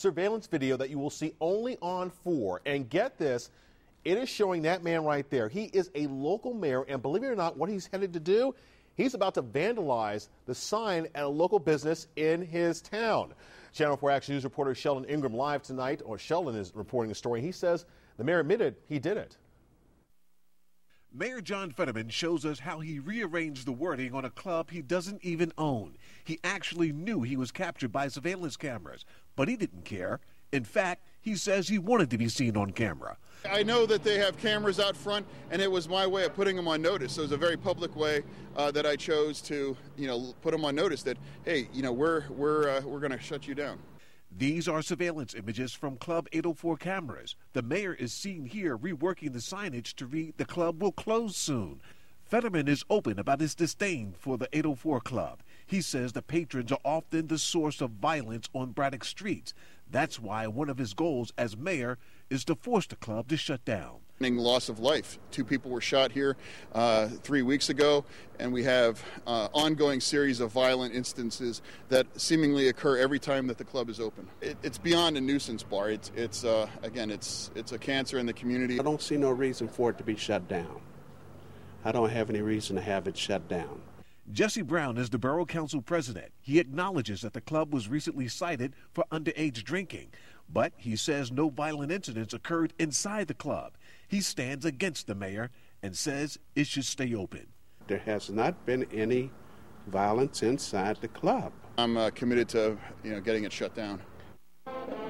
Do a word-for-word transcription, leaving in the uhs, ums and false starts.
surveillance video that you will see only on four. And get this, it is showing that man right there. He is a local mayor, and believe it or not, what he's headed to do, he's about to vandalize the sign at a local business in his town. Channel four Action News reporter Sheldon Ingram live tonight, or Sheldon is reporting the story. He says the mayor admitted he did it. Mayor John Fetterman shows us how he rearranged the wording on a club he doesn't even own. He actually knew he was captured by surveillance cameras, but he didn't care. In fact, he says he wanted to be seen on camera. I know that they have cameras out front, and it was my way of putting them on notice. So it was a very public way uh, that I chose to, you know, put them on notice that, hey, you know, we're we're uh, we're going to shut you down. These are surveillance images from Club eight oh four cameras. The mayor is seen here reworking the signage to read the club will close soon. Fetterman is open about his disdain for the eight oh four Club. He says the patrons are often the source of violence on Braddock streets. That's why one of his goals as mayor is to force the club to shut down. Loss of life. Two people were shot here uh, three weeks ago, and we have uh, ongoing series of violent instances that seemingly occur every time that the club is open. It, it's beyond a nuisance bar. It's, it's uh, again, it's it's a cancer in the community. I don't see no reason for it to be shut down. I don't have any reason to have it shut down. Jesse Brown is the Borough Council president. He acknowledges that the club was recently cited for underage drinking, but he says no violent incidents occurred inside the club. He stands against the mayor and says it should stay open. There has not been any violence inside the club. I'm uh, committed to, you know, getting it shut down.